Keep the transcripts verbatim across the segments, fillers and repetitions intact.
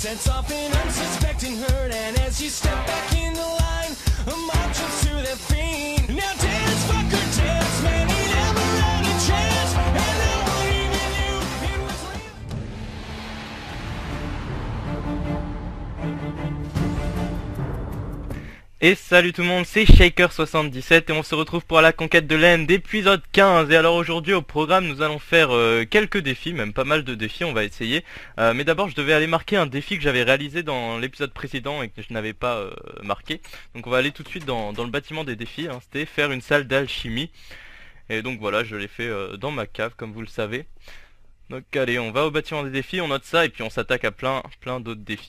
sets off an unsuspecting herd, and as you step back in the line, a mob jumps to their feet. Now dance, fucker, dance, man, he never had a chance, and no one even knew it was real. Et salut tout le monde, c'est Shaker soixante-dix-sept et on se retrouve pour la conquête de l'End épisode quinze. Et alors aujourd'hui au programme nous allons faire euh, quelques défis, même pas mal de défis, on va essayer. Euh, mais d'abord je devais aller marquer un défi que j'avais réalisé dans l'épisode précédent et que je n'avais pas euh, marqué. Donc on va aller tout de suite dans, dans le bâtiment des défis, hein. C'était faire une salle d'alchimie. Et donc voilà, je l'ai fait euh, dans ma cave comme vous le savez. Donc allez, on va au bâtiment des défis, on note ça et puis on s'attaque à plein, plein d'autres défis.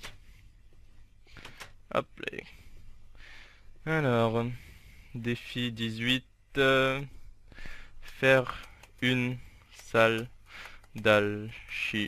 Hop là. Alors, défi dix-huit, euh, faire une salle d'alchimie.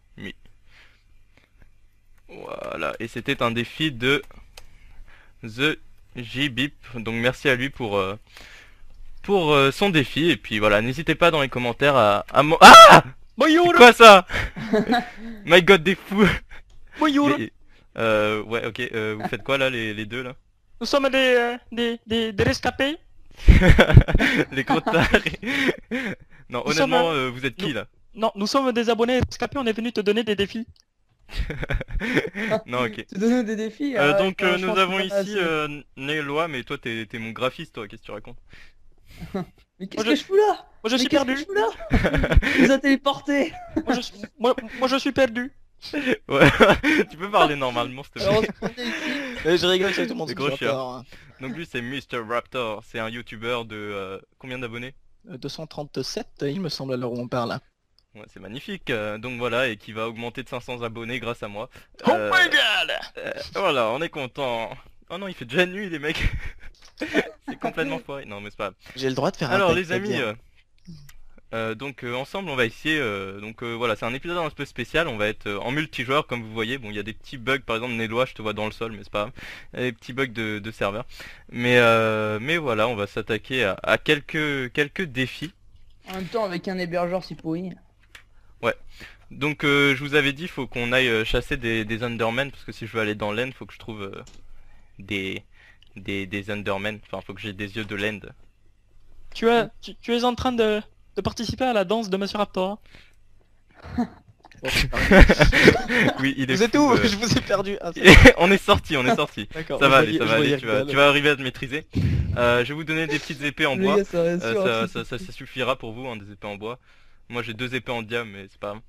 Voilà, et c'était un défi de The J-Bip, donc merci à lui pour, euh, pour euh, son défi, et puis voilà, n'hésitez pas dans les commentaires à... à mo ah C'est quoi ça? My god, des fous. Les- euh, ouais, ok, euh, vous faites quoi là, les, les deux là? Nous sommes des, euh, des, des, des rescapés. Les gros tarés. Non, Nous honnêtement, sommes, euh, vous êtes qui nous- là? Non, nous sommes des abonnés rescapés, on est venu te donner des défis. Non, ok. Tu donnes des défis. Euh, ah, donc ouais, euh, je nous pense avons que c'est pas ici assez. euh, Néloa, mais toi t'es t'es mon graphiste, toi, qu'est-ce que tu racontes? Mais qu'est-ce Moi, que je fous là? Moi je Mais suis qu'est-ce perdu. que je fous là? Tu nous as téléportés. Moi je suis, moi, moi, je suis perdu. Ouais, tu peux parler normalement, s'il te Alors, on plaît. se prend ici. Euh, je rigole, c'est tout le monde. Des gros chiens. Donc lui c'est mister Raptor, c'est un youtubeur de... euh, combien d'abonnés? deux cent trente-sept, il me semble, à l'heure où on parle. Ouais, c'est magnifique, euh, donc voilà, et qui va augmenter de cinq cents abonnés grâce à moi. Oh Euh, my god. euh, voilà, on est content. Oh non, il fait déjà nuit les mecs. C'est complètement foiré. Non mais c'est pas grave. J'ai le droit de faire un Alors pet, les amis, c'est-à-dire- euh, euh, donc euh, ensemble on va essayer, euh, donc euh, voilà, c'est un épisode un peu spécial, on va être euh, en multijoueur comme vous voyez. Bon, il y a des petits bugs, par exemple Néloa, je te vois dans le sol, mais c'est pas grave. Il y a des petits bugs de, de serveur. Mais, euh, mais voilà, on va s'attaquer à, à quelques, quelques défis. En même temps, avec un hébergeur si pourri. Donc euh, je vous avais dit, faut qu'on aille euh, chasser des, des Endermen, parce que si je veux aller dans l'End, faut que je trouve euh, des, des, des Endermen, enfin faut que j'ai des yeux de l'End. Tu, as, tu, tu es en train de, de participer à la danse de Monsieur Raptor. Oui, il est Vous êtes fou, où? euh. Je vous ai perdu. Ah, c'est- On est sorti, on est sorti. D'accord. Ça va je aller, voyais- ça je va voyais aller, tu vas, Rigdal. tu vas arriver à te maîtriser. Euh, je vais vous donner des petites épées en Les bois. gars, ça reste Euh, sûr, ça, un ça, truc. ça, ça suffira pour vous, hein, des épées en bois. Moi j'ai deux épées en diamant, mais c'est pas grave.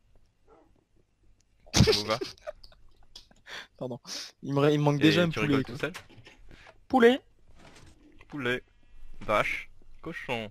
Ça vous va? Pardon. Il me, il me manque Et déjà un tu poulet. rigoles quoi. tout seul? Poulet. Poulet, vache, cochon.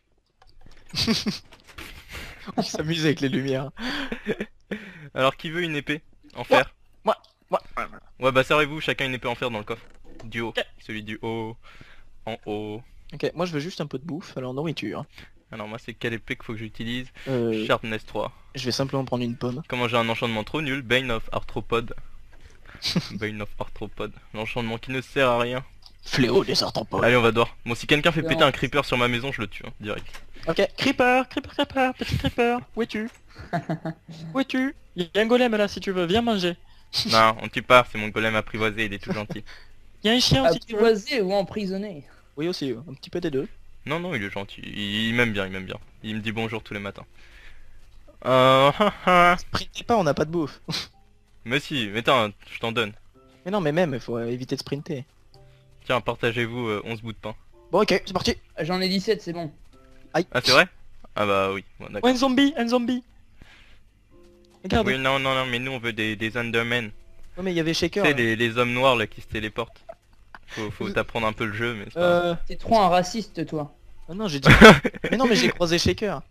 On s'amuse avec les lumières. Alors qui veut une épée en fer? Moi, moi. Ouais bah servez-vous chacun une épée en fer dans le coffre. Du haut, Ok. celui du haut, en haut. Ok, moi je veux juste un peu de bouffe, alors nourriture. Alors moi c'est quelle épée qu'il faut que j'utilise? Euh, Sharpness trois. je vais simplement prendre une pomme. Comment j'ai un enchantement trop nul? Bane of Arthropod. Bane of Arthropod. L'enchantement qui ne sert à rien. Fléau des arthropodes. Allez on va dehors. Bon si quelqu'un fait Non. péter un creeper sur ma maison je le tue hein, direct. Ok, creeper, creeper, creeper, petit creeper, où es-tu? Où es-tu? Il y a un golem là si tu veux, viens manger. Non on tue pas, c'est mon golem apprivoisé, il est tout gentil. Il y a un chien si tu veux. Apprivoisé ou emprisonné. Oui aussi, un petit peu des deux. Non non il est gentil, il, il m'aime bien, il m'aime bien. Il me dit bonjour tous les matins. Euh... Sprintez pas, on n'a pas de bouffe. mais si, mais attends, je t'en donne. Mais non, mais même, il faut euh, éviter de sprinter. Tiens, partagez-vous euh, onze bouts de pain. Bon ok, c'est parti. J'en ai dix-sept, c'est bon. Ah c'est vrai? Ah bah oui, bon, Oh, d'accord. un zombie, un zombie. Regarde. Oui non non non mais nous on veut des, des Endermen. Oh, mais il y avait Tu Shaker. sais là. les, les hommes noirs là qui se téléportent. Faut, faut t'apprendre un peu le jeu mais c'est pas grave. Euh... T'es trop un raciste, toi. Ah non, j'ai dit... mais non, mais j'ai croisé Shaker.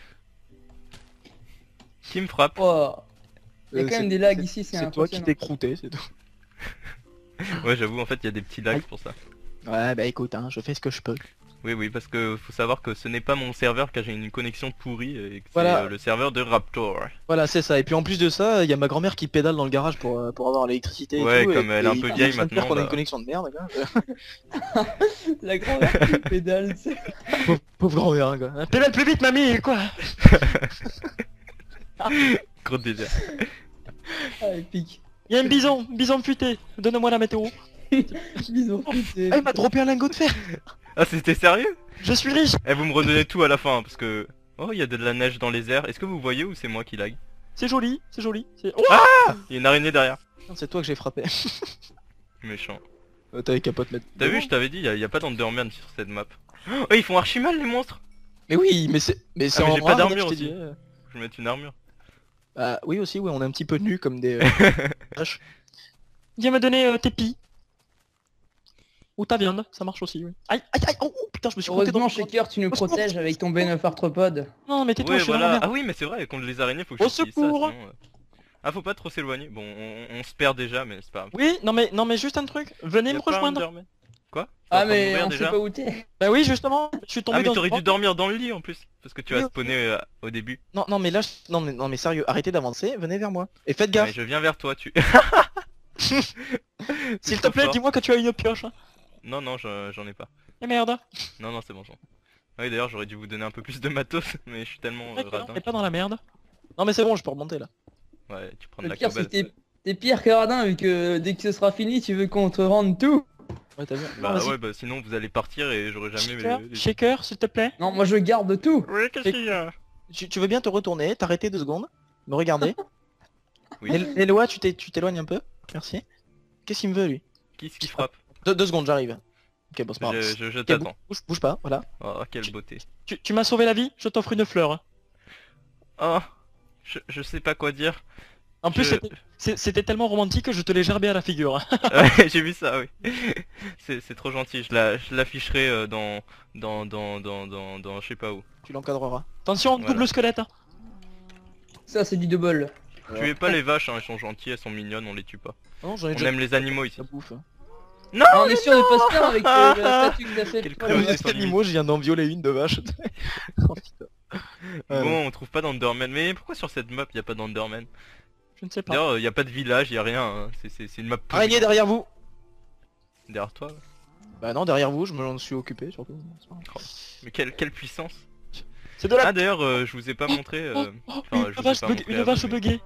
Qui me frappe? Oh. Il y a Euh, quand même c'est- des lags c'est- ici, c'est C'est toi qui impressionnant. t'es croûté, c'est tout. Ouais j'avoue en fait il y a des petits lags Aïe. pour ça. Ouais, bah écoute, hein, je fais ce que je peux. Oui oui parce que faut savoir que ce n'est pas mon serveur car j'ai une connexion pourrie et que c'est Voilà. euh, le serveur de Raptor. Voilà, c'est ça. Et puis en plus de ça, il y a ma grand-mère qui pédale dans le garage pour, euh, pour avoir l'électricité et Ouais, tout. comme et, elle est un et peu il vieille vient de dire maintenant, qu'on a une bah. connexion de merde, quoi. La grand-mère qui pédale, c'est... pauvre, pauvre grand-mère, hein, quoi. Pédale plus vite, mamie, quoi. Gros délire. Ah, épique. Il y a un bison, bison futé. Donne-moi la météo. Bison futé. Ah, il m'a droppé un lingot de fer. Ah, c'était sérieux? Je suis riche. Eh, vous me redonnez tout à la fin, hein, parce que... Oh, il y a de la neige dans les airs. Est-ce que vous voyez ou c'est moi qui lag? C'est joli, c'est joli. c'est- Oh, Il y a une araignée derrière. c'est toi que j'ai frappé. Méchant. Euh, T'avais qu'à pas te mettre. T'as vu, je t'avais dit, il y, a- y a pas d'Enderman sur cette map. Oh, ils font archi mal les monstres. Mais oui, mais c'est. Mais c'est Ah, mais en j'ai pas rare, d'armure je t'ai aussi. dit, euh. Je vais mettre une armure. Bah oui aussi, oui, on est un petit peu nus comme des. euh, vaches. Viens me donner euh, tes pis. Ou ta viande, ça marche aussi, oui. Aïe, aïe, aïe, oh, oh, putain, je me suis compté dans Heureusement, le Shaker, tu nous protèges avec ton B neuf arthropode. Non, mais tais-toi, Ouais, je suis dans voilà. la merde. Ah oui, mais c'est vrai, contre les araignées, faut que Au je utilise ça, sinon... secours. euh, Ah, faut pas trop s'éloigner. Bon, on, on se perd déjà, mais c'est pas grave. Oui, non mais, non mais juste un truc, venez Y a me pas un rejoindre. Enderman. Quoi? T'es en Ah train de mais mourir on sait déjà pas où t'es. Bah oui, justement, je suis tombé Ah, mais dans t'aurais une dû grotte. dormir dans le lit en plus. Parce que tu Oui, as ok. spawné euh, au début. Non, non mais là, je- non mais, non mais sérieux, arrêtez d'avancer, venez vers moi. Et faites Mais gaffe, je viens vers toi, tu... s'il te plaît, dis-moi que tu as une pioche. hein. Non, non, je- j'en ai pas. Et merde, Non, non, c'est bon, c'est bon. Ah oui, d'ailleurs, j'aurais dû vous donner un peu plus de matos, mais je suis tellement euh, on radin. est pas dans la merde. Non mais c'est bon, je peux remonter là. Ouais, tu prends de Le la pire, c'est cobalt. que t'es t'es pire que Radin vu que dès que ce sera fini, tu veux qu'on te rende tout. Ouais, t'as vu. Bah Non, vas-y. ouais, bah sinon vous allez partir et j'aurai jamais... Shaker, les- les- shaker, s'il te plaît. Non, moi je garde tout. Oui, qu'est-ce qu'il y a? Tu, tu veux bien te retourner, t'arrêter deux secondes, me regarder. Oui. Él- Eloa, tu t'es- tu t'éloignes un peu. Merci. Qu'est-ce qu'il me veut lui? Qui ce qui frappe? deux, deux secondes, j'arrive. Ok, bon, c'est pas grave. Je, je, je Ok, t'attends. bouge, bouge pas, voilà. Oh, quelle beauté. Tu, tu m'as sauvé la vie, je t'offre une fleur. Oh, je, je sais pas quoi dire. En plus, Je- c'était- c'est- c'était tellement romantique que je te l'ai gerbé à la figure. Ouais, j'ai vu ça, oui. C'est c'est trop gentil, je la- je l'afficherai euh, dans, dans, dans, dans, dans, dans, je sais pas où. Tu l'encadreras. Attention, Voilà. double squelette. hein. Ça, c'est du double. Tuez pas les vaches, hein, elles sont gentilles, elles sont mignonnes, on les tue pas. Non, j'en ai On déjà aime les animaux ici. la bouffe. hein. Non, Ah, on est sûr de pas se faire avec euh, la statue que t'as fait. Quel pour con, le- c'est sans limite. je viens d'en violer une de vache. Oh, putain. Ouais, Bon, on trouve pas d'Enderman. Mais pourquoi sur cette map y a pas d'Enderman? Je ne sais pas. D'ailleurs, y a pas de village, y a rien. hein. C'est- C'est c'est une map. Araignée derrière vous. Derrière toi. ouais. Bah non, derrière vous, je me suis occupé surtout. C'est pas grave. Mais quelle, quelle puissance. C'est de la... Ah d'ailleurs, euh, je vous ai pas montré. euh, Oh, oh, enfin, une je vous ai vache, pas bug- montré une avant, vache mais- buggée.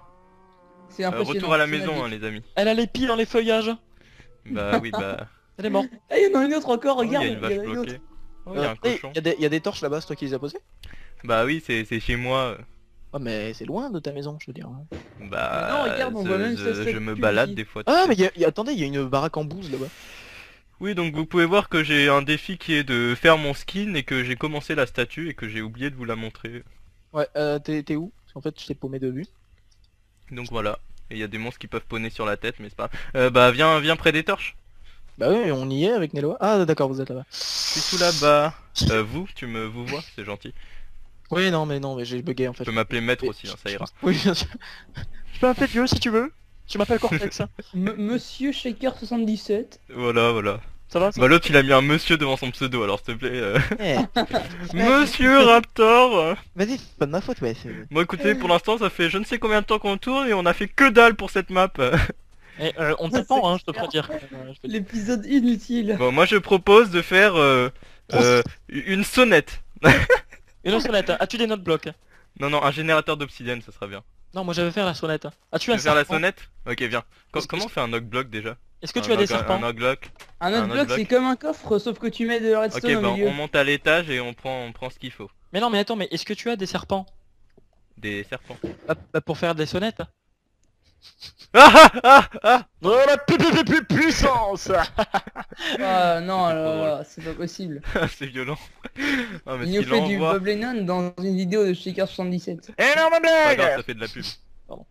C'est Euh, impressionnant. retour à la c'est maison, hein, magique. les amis. Elle a les pieds dans les feuillages. Bah oui, bah. Elle est morte. Ah, il y en a une autre encore, Oh, y regarde. a une il y vache en a une autre. bloquée. Oh, y a un Euh, hey, cochon. y a des, y a des torches là-bas, c'est toi qui les as posées? Bah oui, c'est c'est chez moi. euh. Oh mais c'est loin de ta maison, je veux dire. hein. Bah. non, regarde, on je, voit même je- sa je me statue balade ici. des fois. tu Ah sais. mais y a, y a- attendez, il y a une baraque en bouse là-bas. Oui, donc vous pouvez voir que j'ai un défi qui est de faire mon skin et que j'ai commencé la statue et que j'ai oublié de vous la montrer. Ouais, euh, t'es t'es où? Parce qu'en fait, je t'ai paumé de vue. Donc voilà. Et il y a des monstres qui peuvent poney sur la tête, mais c'est pas. Euh, bah viens, viens près des torches. Bah oui, on y est avec Nello. Ah d'accord, vous êtes là-bas. Je suis tout là-bas. Euh, vous, tu me vous vois, c'est gentil. Oui, non mais non, mais j'ai bugué en Tu fait. peux m'appeler maître aussi, hein, ça ira. Oui, bien sûr. Je peux appeler Dieu si tu veux. Tu m'appelles Cortex. hein. M- Monsieur Shaker soixante-dix-sept. Voilà, voilà. Ça va ça Bah l'autre il a mis un monsieur devant son pseudo, alors s'il te plaît. euh, Eh, Monsieur Raptor euh. Vas-y, c'est pas de ma faute, ouais. c'est- Bon écoutez, pour l'instant ça fait je ne sais combien de temps qu'on tourne et on a fait que dalle pour cette map. Eh, euh, on t'attend, hein, je te prédire. Euh, je te- L'épisode inutile. Bon moi je propose de faire euh, euh, une sonnette. Et la sonnette, hein. As-tu des notes blocs? Non non, un générateur d'obsidienne ça serait bien. Non, moi j'avais faire la sonnette. As-tu Tu un veux faire la serpent? sonnette? Ok viens. Com- Est-ce que- comment on fait un knock block déjà? Est-ce que Un tu as des knock- serpents? Un knock block. Un Un autre autre bloc, bloc. c'est comme un coffre, sauf que tu mets de la Ok redstone bah au milieu. on monte à l'étage et on prend, on prend ce qu'il faut. Mais non, mais attends, mais est-ce que tu as des serpents? Des serpents. Bah, bah, pour faire des sonnettes. Ah ah ah ah. Oh la pu- pu- pu- pu- puissance. Ah non, C'est alors trop là, c'est pas possible. C'est violent. Ah mais Il ce nous qu'il fait du envoie. Bob Lennon dans une vidéo de Shaker soixante-dix-sept. Énorme Pas grave, blague. ça fait de la pub. Pardon.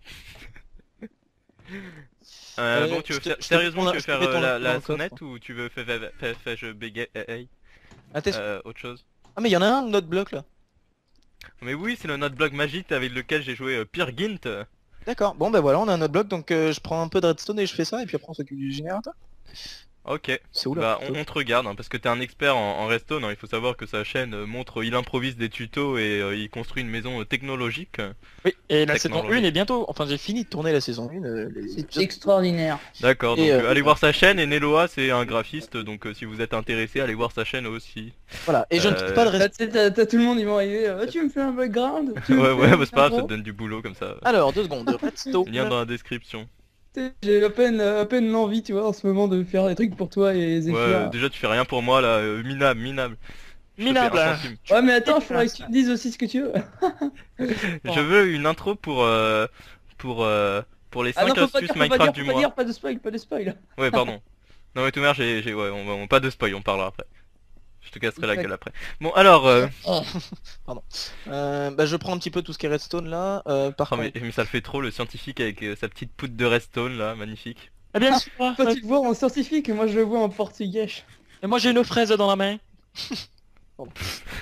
Euh, Euh, bon, tu veux je te- faire... je te Sérieusement, mets tu veux ton- je te faire mets euh, ton- la, ton la coffre. sonnette ou tu veux faire, faire, faire, faire je bégaye euh, Ah, t'es- euh, autre chose? ah, mais y en a un autre bloc là. Mais oui, c'est le note block magique avec lequel j'ai joué euh, Peer Gynt. D'accord, bon bah voilà, on a un autre bloc, donc euh, je prends un peu de redstone et je fais ça, et puis après on s'occupe du générateur. Ok. C'est où là Bah, on, on te regarde, hein, parce que t'es un expert en, en redstone, hein. Il faut savoir que sa chaîne euh, montre, il improvise des tutos et euh, il construit une maison euh, technologique. Oui, et la saison Technologie. un est bientôt, enfin j'ai fini de tourner la saison un. euh, les C'est épisodes- extraordinaire. D'accord, donc Et, euh, euh, allez voir sa chaîne, et Neloa c'est un graphiste, donc euh, si vous êtes intéressé, allez voir sa chaîne aussi. Voilà, et je ne Euh, trouve pas de T'as redstone. t'as- t'as tout le monde, ils vont arriver. euh, tu me fais un background tu Ouais me ouais, fais bah, c'est pas grave, ça intro te donne du boulot comme ça. Alors, deux secondes, redstone. Lien dans la description. sais, j'ai à peine, à peine l'envie, tu vois, en ce moment de faire des trucs pour toi et Zephyr. Ouais, déjà tu fais rien pour moi là, euh, minable, minable. Je te fais Minable. un centime. Ouais, mais attends, il faudrait que tu me dises aussi ce que tu veux. Je veux une intro pour euh, pour euh, pour les Ah non, cinq faut pas astuces dire, faut pas Minecraft dire, du faut pas mois. dire, pas de spoil, pas de spoil. Ouais, pardon. Non mais tout merde, j'ai j'ai ouais, on, on- pas de spoil, on parlera après. Je te casserai la Ouais. gueule après. Bon alors euh... Pardon. Euh, bah je prends un petit peu tout ce qui est redstone là. Euh, par oh, contre. mais, mais ça le fait trop le scientifique avec euh, sa petite poudre de redstone là, magnifique. Eh bien sûr. Toi, tu le vois en scientifique, moi je le vois en portugais. Et moi j'ai une fraise dans la main. Pardon.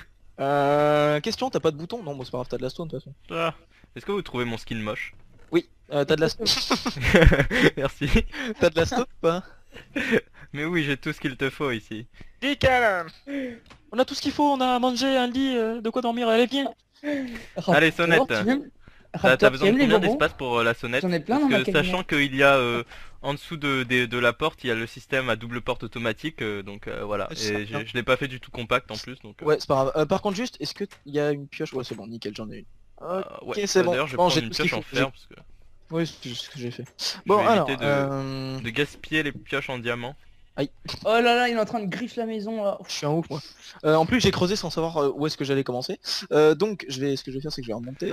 Euh, question, t'as pas de bouton? Non, bon c'est pas grave, t'as de la stone de toute façon. Ah. Est-ce que vous trouvez mon skin moche? Oui, euh, t'as de la stone. Merci. T'as de la stone ou pas? Mais oui, j'ai tout ce qu'il te faut ici. Nickel. On a tout ce qu'il faut, on a mangé, un lit, euh, de quoi dormir, allez viens. Allez, sonnette. Tu aimes- T'as Raptor, t'as tu besoin de aimes les combien bonbons d'espace pour euh, la sonnette? J'en ai plein Parce dans ma que cabine. sachant qu'il y a euh, en dessous de, de, de la porte, il y a le système à double porte automatique, euh, donc euh, voilà. Ah, c'est Et bien. j'ai- je l'ai pas fait du tout compact en plus, donc. euh, Ouais, c'est pas grave. Euh, par contre juste, est-ce que il y a une pioche? Ouais c'est bon, nickel, j'en ai une. euh, Ok, ouais. c'est Bah, bon. D'ailleurs, je vais Bon, prendre j'ai une tout ce qu'il pioche en faut. fer parce que Oui, c'est ce que j'ai fait. je Bon vais alors, éviter de, euh... de gaspiller les pioches en diamant. Oh là là, il est en train de griffer la maison là. je suis un ouf moi. Euh, en plus j'ai creusé sans savoir euh, où est-ce que j'allais commencer. Euh, donc je vais, ce que je vais faire c'est que je vais remonter.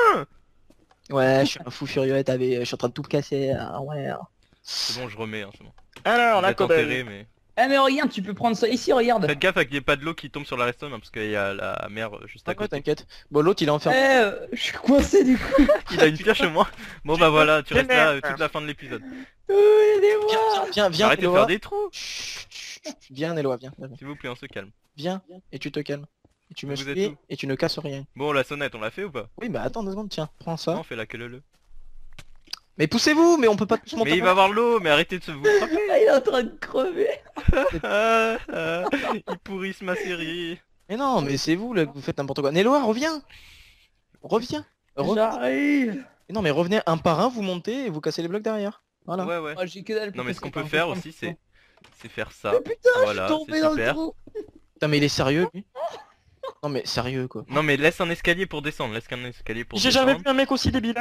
Ouais, je suis un fou furieux, t'avais, je suis en train de tout casser. Ah ouais. C'est bon, je remets, hein, c'est bon. Alors Je vais t'enterrer, mais... Eh mais regarde, tu peux prendre ça ici, regarde. Faites gaffe à qu'il n'y ait pas de l'eau qui tombe sur la redstone, hein, parce qu'il y a la mer euh, juste à Ouais, côté. t'inquiète. Bon l'autre il est Eh, enfermé. euh, je suis coincé du coup. Il a une pioche au moins. Bon bah voilà, tu restes là euh, toute la fin de l'épisode. Oh, aidez-moi. Viens, viens, viens, Arrête de Eloa. faire des trous. Chut, chut, chut. Viens Eloa, viens. Viens, S'il vous plaît, on se calme. viens, et tu te calmes. Et tu me Vous êtes suis où et tu ne casses rien. Bon, la sonnette, on l'a fait ou pas? Oui bah attends deux secondes, tiens, prends ça. Non, on fait la queue le. Mais poussez-vous, mais on peut pas tous monter. Mais il va avoir l'eau, mais arrêtez de se vous frapper. Ah, il est en train de crever. Ah, ah, ils pourrissent ma série. Mais non, mais c'est vous là que vous faites n'importe quoi. Neloa, reviens. Reviens. Re- J'arrive. Non mais revenez un par un, vous montez et vous cassez les blocs derrière. Voilà. Ouais, ouais. Oh, j'ai que dalle pour Non, mais casser ce qu'on par peut un faire peu. aussi, c'est c'est faire ça. Mais putain, Voilà, je suis tombé c'est dans le super. trou. Putain mais il est sérieux lui. Non mais sérieux quoi. Non, mais laisse un escalier pour descendre. Laisse qu'un escalier pour J'ai descendre. jamais vu un mec aussi débile.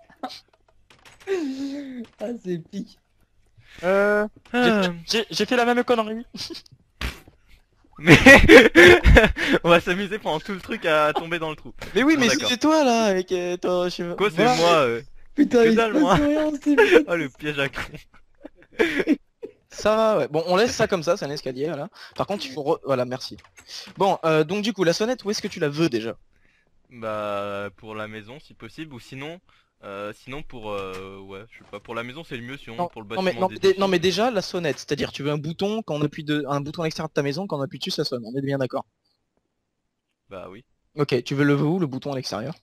Ah, c'est pique. Euh... Ah. J'ai j'ai fait la même connerie. Mais on va s'amuser pendant tout le truc à tomber dans le trou. Mais oui Bon, mais d'accord. c'est toi là avec euh, ton... je- Quoi, c'est Voilà. moi euh... Putain, Que il dalle, se moi. passe rien, c'est putain. Oh, le piège à con. Ça va ouais. Bon on laisse ça comme ça, c'est un escalier voilà. Par contre il faut... re- Voilà merci. Bon euh, donc du coup la sonnette où est-ce que tu la veux déjà? Bah, pour la maison si possible, ou sinon... Euh, sinon pour euh, ouais je sais pas, pour la maison c'est le mieux, sinon Non, pour le non, mais, bâtiment non, des mais dé- défis. non mais déjà la sonnette, c'est-à-dire tu veux un bouton quand on appuie de... un bouton à l'extérieur de ta maison, quand on appuie dessus ça sonne, on est bien d'accord. Bah oui. Ok, tu veux le où le bouton à l'extérieur?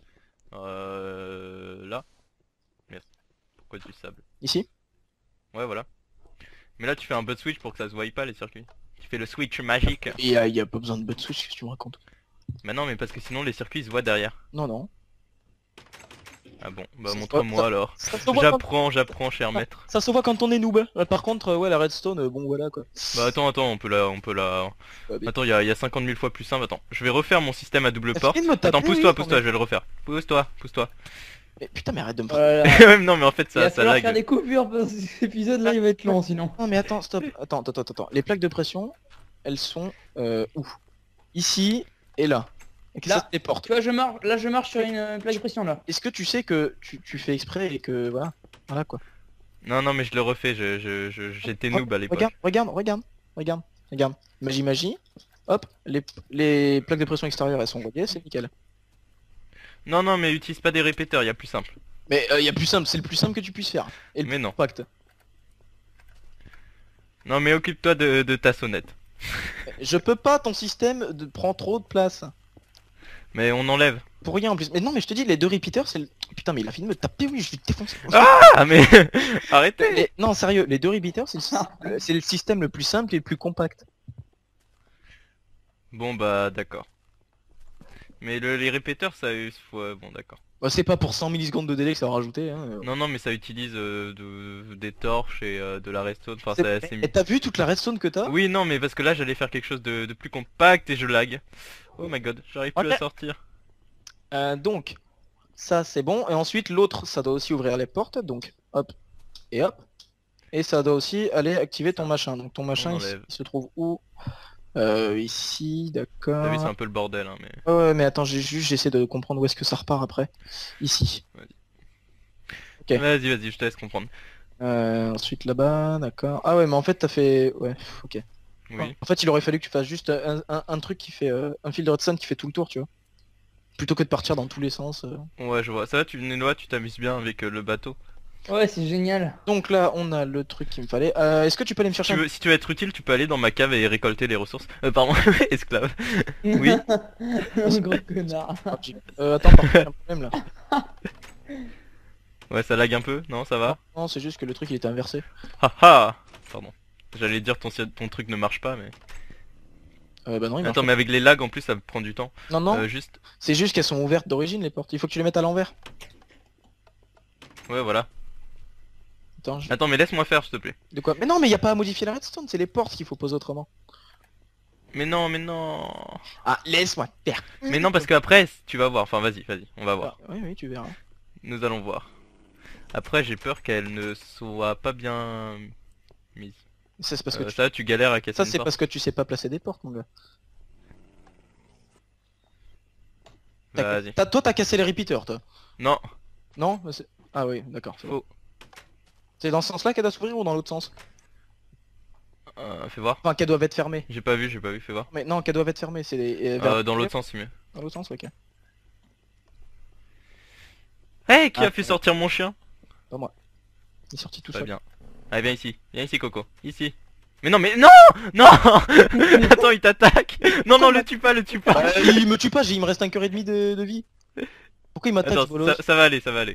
Euh... Là. Merde. Pourquoi du sable? Ici? Ouais voilà. Mais là tu fais un butt switch pour que ça se voie pas les circuits. Tu fais le switch magique. Il y a, y a pas besoin de butt switch, qu'est-ce que tu me racontes? Bah non mais parce que sinon les circuits ils se voient derrière. Non non. Ah bon, bah Ça se montre-moi voit- alors. Ça se voit quand, J'apprends, j'apprends cher maître. ça se voit quand on est noob. Euh, par contre euh, ouais la redstone, euh, bon voilà quoi. Bah attends, attends, on peut la... On peut la... Ouais, mais- Attends, il y a, y a cinquante mille fois plus simple, attends. Je vais refaire mon système à double T'as porte. fini de me taper, Attends, pousse-toi, oui, pousse-toi, non, je vais le refaire. Pousse-toi, pousse-toi. mais... mais putain mais arrête de me Oh frapper. là là. non mais en fait Il va ça, ça falloir lag. faire des coupures parce que cet épisode là il va être long sinon. Non mais attends, stop. Attends, attends, attends, attends. Les plaques de pression, elles sont euh, où? Ici et là. Et que Là. ça, c'est les portes. Tu vois, je marche, là je marche sur une euh, plaque de pression là. Est-ce que tu sais que tu, tu fais exprès et que voilà. Voilà quoi. Non, non mais je le refais, je, je, je- j'étais noob à l'époque. Regarde, regarde, regarde, regarde, regarde. Magie, magie. Hop, les, les plaques de pression extérieures elles sont reliées, c'est nickel. Non, non mais utilise pas des répéteurs, il y a plus simple. Mais il y a plus simple, c'est le plus simple que tu puisses faire. Et le Mais plus non. compact. Non mais occupe-toi de, de ta sonnette. Je peux pas, ton système de... prend trop de place. Mais on enlève. Pour rien en plus. Mais non mais je te dis, les deux repeaters c'est le... Putain mais il a fini de me taper, oui, je vais te défoncer. Ah mais arrêtez. Les- Non sérieux, les deux repeaters c'est le... sy- le- c'est le système le plus simple et le plus compact. Bon bah d'accord. Mais le- les répéteurs ça... ouais, bon d'accord. Bah, c'est pas pour cent millisecondes de délai que ça va rajouter. Hein. Non non mais ça utilise euh, de, des torches et euh, de la redstone, enfin C'est- c'est assez... Et t'as vu toute la redstone que t'as? Oui non mais parce que là j'allais faire quelque chose de, de plus compact et je lag. Oh my god, j'arrive plus Ok. à sortir. Euh, donc, ça c'est bon. Et ensuite l'autre, ça doit aussi ouvrir les portes. Donc, hop, et hop. Et ça doit aussi aller activer ton machin. Donc ton machin, il, s- enlève. il se trouve où? Euh, ici, T'as d'accord. vu, c'est un peu le bordel, hein, mais... Ouais, ouais, mais attends, j'ai juste, j'essaie de comprendre où est-ce que ça repart après. Ici. Ok. Vas-y, vas-y, je te laisse comprendre. Euh, ensuite là-bas, d'accord. Ah ouais, mais en fait t'as fait... Ouais, pff, ok. Oui. En fait il aurait fallu que tu fasses juste un, un- un truc qui fait... euh, un fil de redstone qui fait tout le tour, tu vois. Plutôt que de partir dans tous les sens. euh. Ouais, je vois. Ça va, tu Néloa, tu t'amuses bien avec euh, le bateau. Ouais, c'est génial. Donc là, on a le truc qu'il me fallait. Euh, est-ce que tu peux aller me Si chercher tu un... veux, si tu veux être utile, tu peux aller dans ma cave et récolter les ressources. Euh, pardon, esclave. Oui. Un gros connard. Ah, j'ai- euh, attends, par contre, j'ai un problème là. Ouais, ça lag un peu, non, ça va? Non, c'est juste que le truc il était inversé. Haha. Pardon. J'allais dire ton, si- ton truc ne marche pas, mais... Euh, bah non, il marche Attends, pas. mais avec les lags, en plus, ça prend du temps. Non, non, Euh, juste... c'est juste qu'elles sont ouvertes d'origine les portes. Il faut que tu les mettes à l'envers. Ouais, voilà. Attends, je- Attends, mais laisse-moi faire, s'il te plaît. de quoi? Mais non, mais y a pas à modifier la redstone, c'est les portes qu'il faut poser autrement. Mais non, mais non... Ah, laisse-moi faire. Mais non, parce qu'après, tu vas voir. Enfin, vas-y, vas-y, on va voir. Ah, oui, oui, tu verras. Nous allons voir. Après, j'ai peur qu'elle ne soit pas bien mise. Ça c'est parce que Euh, tu... Ça, tu galères à casser Ça une c'est porte. parce que tu sais pas placer des portes, mon gars. T'as- Vas-y. t'as- Toi t'as cassé les repeaters, toi. Non, Non? Bah, c'est- Ah oui, d'accord. c'est bon. faux. C'est dans ce sens-là qu'elles doivent s'ouvrir ou dans l'autre sens? Euh, fais voir. Enfin, qu'elles doivent être fermées. J'ai pas vu, j'ai pas vu, fais voir. Mais non, qu'elles doivent être fermées, c'est les... euh, vers- Euh, dans l'autre sens, c'est mieux. Dans l'autre sens, ok. Hey, qui Ah, a fait sortir mon chien? Pas moi. Il est sorti tout Pas seul. bien. Allez, viens ici. Viens ici, Coco. Ici. Mais non, mais non. Non. Attends, il t'attaque. Non, non, le tue pas, le tue pas. Bah, il me tue pas, j'ai- il me reste un cœur et demi de, de vie. Pourquoi il m'attaque, Attends, bolos? ça, ça va aller, ça va aller.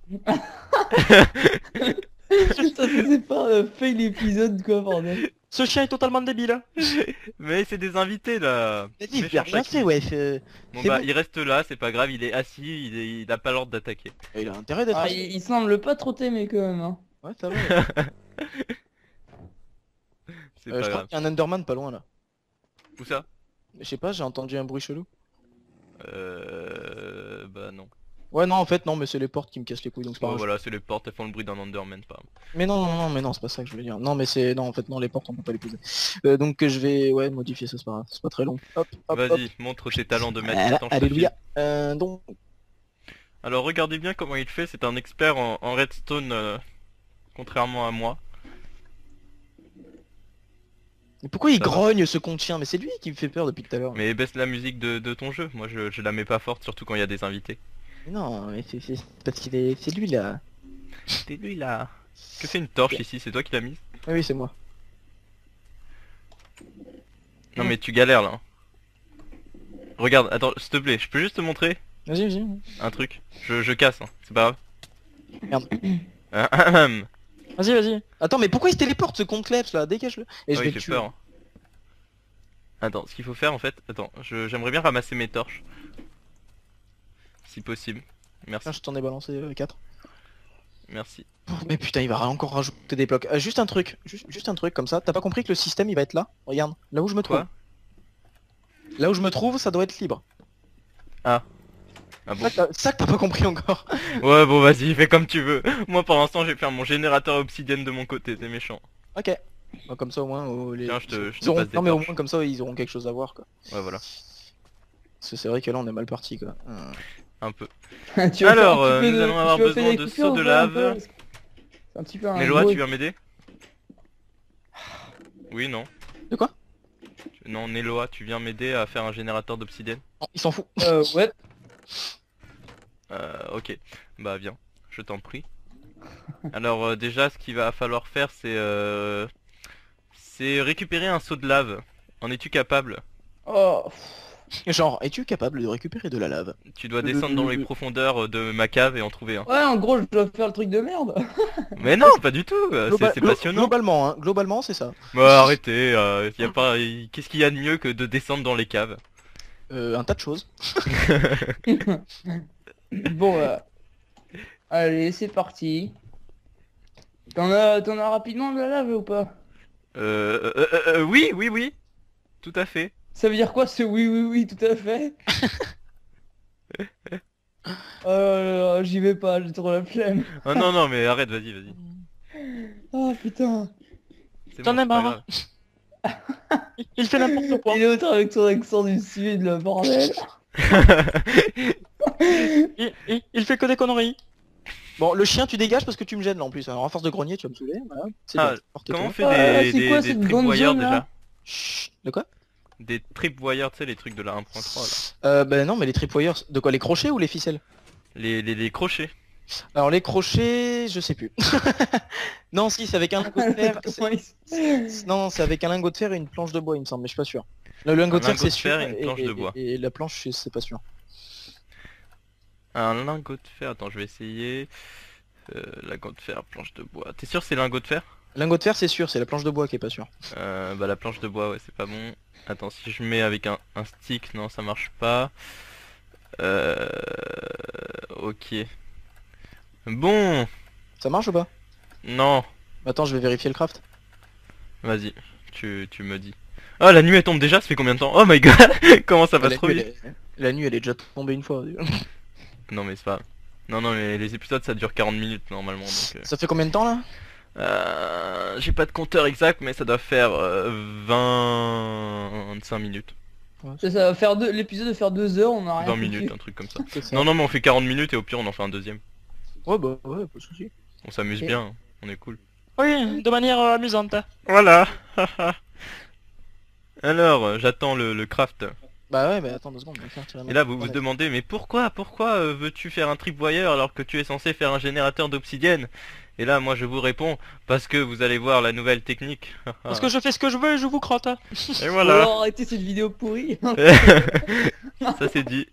Ça faisait pas euh, fail l'épisode quoi, bordel. Ce chien est totalement débile. Hein. Mais c'est des invités là. Vas-y, il Méchant fait rien taquin. fait, ouais. c'est- Bon c'est bah, bon. il reste là, c'est pas grave, il est assis, il, est- il a pas l'ordre d'attaquer. Il a intérêt d'être Ah, assis. il, il semble pas trop t'aimer quand même. Hein. Ouais, ça va. C'est Euh, pas je crois grave. qu'il y a un Enderman pas loin là. Où ça? Je sais pas, j'ai entendu un bruit chelou. Euh... Bah non. Ouais, non, en fait, non, mais c'est les portes qui me cassent les couilles, donc c'est pas Bon grave. voilà, c'est les portes, elles font le bruit d'un Enderman, pas. Mais non, non, non, mais non, c'est pas ça que je voulais dire. Non, mais c'est... Non, en fait, non, les portes, on peut pas les poser. Euh, donc, je vais, ouais, modifier ça, c'est pas grave. C'est pas très long. Hop, hop, hop. Vas-y, montre tes talents de maître. Voilà, Attends, je alléluia. t'affiche. Euh, donc... Alors regardez bien comment il fait, c'est un expert en, en redstone, euh, contrairement à moi. Mais pourquoi il Ça va. grogne, ce con de chien? Mais c'est lui qui me fait peur depuis tout à l'heure. Mais... Mais baisse la musique de, de ton jeu, moi je, je la mets pas forte, surtout quand il y a des invités. non, mais c'est c'est- parce qu'il est... C'est lui, là. C'est lui là. Que c'est une torche ici, c'est toi qui l'as mise? Ah oui, c'est moi. Non Mm. mais tu galères là. Regarde, attends, s'il te plaît, je peux juste te montrer Vas-y, vas-y. un truc? Je, je casse, hein, c'est pas Merde. grave. Ahem. Vas-y, vas-y. Attends, mais pourquoi il se téléporte, ce con Klebs, là? Dégage-le. Et je Oui, vais le j'ai tuer. peur. Attends, ce qu'il faut faire en fait, attends, je- j'aimerais bien ramasser mes torches. Si possible. Merci, Tiens, je t'en ai balancé quatre. merci. Mais putain, il va encore rajouter des blocs. Euh, juste un truc, juste, juste un truc comme ça. T'as pas compris que le système il va être là? Regarde, là où je me trouve. Quoi? Là où je me trouve, ça doit être libre. Ah bon? Ça que t'as- ça que t'as pas compris encore. Ouais bon vas-y, fais comme tu veux. Moi pour l'instant j'ai fait mon générateur obsidienne de mon côté, t'es méchant. Ok. Bon, comme ça au moins, oh, les... Tiens, je te- je te ils auront- passe des Non mais au torches. moins comme ça ils auront quelque chose à voir quoi. Ouais voilà, Parce que c'est vrai que là on est mal parti quoi. Hum. un peu. Tu vas Alors, faire un euh, petit peu nous de- allons avoir tu vas faire besoin des de coupures seaux de ou pas, un peu, lave. parce que c'est un petit peu un Méloa, gros- tu viens m'aider? Oui, non. De quoi? Non, Néloa, tu viens m'aider à faire un générateur d'obsidienne? Non, il s'en fout. Euh, ouais. Euh, ok. Bah viens, je t'en prie. Alors euh, déjà, ce qu'il va falloir faire, c'est euh, c'est récupérer un seau de lave. En es-tu capable? Oh. Genre, es-tu capable de récupérer de la lave? Tu dois descendre dans les profondeurs de ma cave et en trouver un. Ouais, en gros, je dois faire le truc de merde. Mais non, pas du tout. euh, C'est Globa- c'est glo- passionnant. Globalement, hein, globalement c'est ça. Bah arrêtez. euh, y a pas. y- Qu'est-ce qu'il y a de mieux que de descendre dans les caves? Euh, un tas de choses. Bon, euh... allez, c'est parti. T'en as, t'en as rapidement de la lave ou pas? Euh, euh, euh, euh, oui, oui, oui. Tout à fait. Ça veut dire quoi ce oui, oui, oui, tout à fait? Oh là là, j'y vais pas, j'ai trop la flemme. Oh non, non, mais arrête, vas-y, vas-y. Oh putain. C'est J'en bon, ai c'est pas marre. grave. Il- Il fait n'importe quoi. Il est autant avec son accent du sud, le bordel. Il, il- il fait que des conneries. Bon, le chien, tu dégages parce que tu me gênes là en plus. Alors, à force de grogner, tu vas me saouler. Voilà. C'est Ah, bien, porte-toi. Comment on fait Ah, des, c'est des, quoi des cette trip grande wires zone, là déjà? Chut. De quoi? Des trip wires, tu sais, les trucs de la un point trois là. Euh, bah non, mais les tripwires, de quoi? Les crochets ou les ficelles? Les, les, les crochets. Alors les crochets, je sais plus. Non, si, c'est avec un lingot de fer. Comment il s- c'est- Non, c'est avec un lingot de fer et une planche de bois, il me semble, mais je suis pas sûr. Le lingot Un de fer, lingot c'est de sûr. fer et une planche et, de bois. et- et la planche, c'est- c'est pas sûr. Un lingot de fer, attends, je vais essayer. Euh, lingot de fer, planche de bois. T'es sûr que c'est lingot de fer? Lingot de fer, c'est sûr, c'est la planche de bois qui est pas sûr. Euh, bah la planche de bois, ouais, c'est pas bon. Attends, si je mets avec un, un stick, non, ça marche pas. Euh... Ok. Bon, Ça marche ou pas? non, Attends, je vais vérifier le craft. vas-y, tu, tu me dis. Oh, la nuit elle tombe déjà, ça fait combien de temps? Oh my god, comment ça la, passe trop nuit, vite. elle est- la nuit, elle est déjà tombée une fois. Non mais c'est pas... Non, non, mais les épisodes ça dure quarante minutes normalement, donc... euh, Ça fait combien de temps là? Euh, j'ai pas de compteur exact, mais ça doit faire euh, vingt-cinq minutes. Ça, ça va faire deux, l'épisode va faire deux heures, on a rien vingt foutu. minutes, un truc comme ça. C'est ça. Non, non, mais on fait quarante minutes et au pire on en fait un deuxième. Ouais, bah ouais, pas de soucis. On s'amuse Et- bien, hein. On est cool. Oui, de manière euh, amusante. Voilà. Alors, euh, j'attends le, le craft. Bah ouais, bah attends deux secondes. on va faire tirer Et là, vous ma- vous demandez, mais pourquoi, pourquoi euh, veux-tu faire un tripwire alors que tu es censé faire un générateur d'obsidienne? Et là, moi, je vous réponds, parce que vous allez voir la nouvelle technique. Parce que je fais ce que je veux et je vous crotte. Et Ou voilà. alors arrêtez cette vidéo pourrie. Ça c'est dit.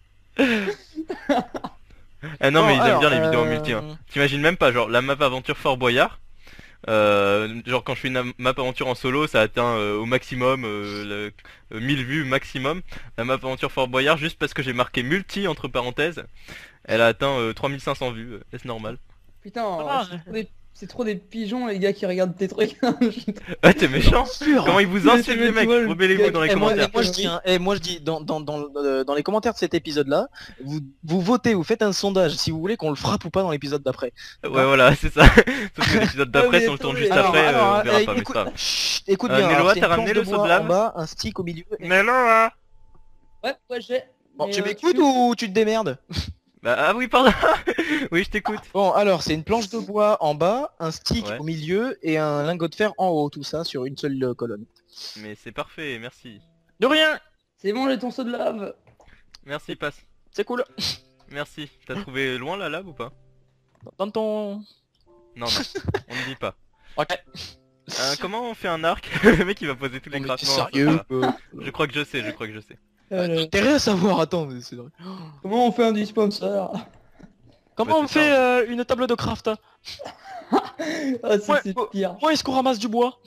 Ah non, Bon, mais ils aiment alors, bien les vidéos en euh, multi. Hein. T'imagines même pas, genre la map aventure Fort Boyard. Euh, genre quand je fais une am- map aventure en solo, ça atteint euh, au maximum euh, le- euh, mille vues maximum. La map aventure Fort Boyard, juste parce que j'ai marqué multi entre parenthèses, elle a atteint euh, trois mille cinq cents vues. euh, Est-ce normal? Putain, Ah, c'est trop, des... c'est trop des pigeons les gars qui regardent tes trucs. Ah t'es méchant. Comment ils vous Mais insultent tu les veux- mecs? tu vois, le Rebellez-vous gars dans les Et moi, commentaires. et moi, je dis, hein, et moi je dis dans, dans, dans, euh, dans les commentaires de cet épisode là, vous, vous votez, vous faites un sondage si vous voulez qu'on le frappe ou pas dans l'épisode d'après. Ouais voilà, c'est ça. Sauf que l'épisode d'après, Ah, si mais on le tourne attendez, juste alors, après, alors, euh, on verra eh, pas, mais c'est écoute, pas grave. chut, écoute Euh, bien, Néloa, alors, c'est t'as une ramené planche le de bois Soblab en bas, un stick au milieu. et- Mais là Ouais, ouais, j'ai. Bon, Mais, tu euh, m'écoutes fais- ou tu te démerdes? Bah ah oui pardon. Oui je t'écoute. Bon, alors c'est une planche de bois en bas, un stick Ouais. au milieu et un lingot de fer en haut, tout ça sur une seule euh, colonne. Mais c'est parfait, merci. De rien, C'est bon, j'ai ton seau de lave. Merci passe. c'est cool. Merci. T'as trouvé loin la lave ou pas? Dans ton... Non non, on ne dit pas. Ok. Euh, comment on fait un arc? Le mec il va poser tous les Non, mais crafts. t'es Non, ça, sérieux ça va. euh, Je crois que je sais, je crois que je sais. Euh, T'as rien à savoir, attends, mais c'est vrai. comment on fait un sponsor? Comment Bah, on c'est fait ça. euh, une table de craft? Ah, ça Ouais, c'est oh. pire. Moi, est-ce qu'on ramasse du bois?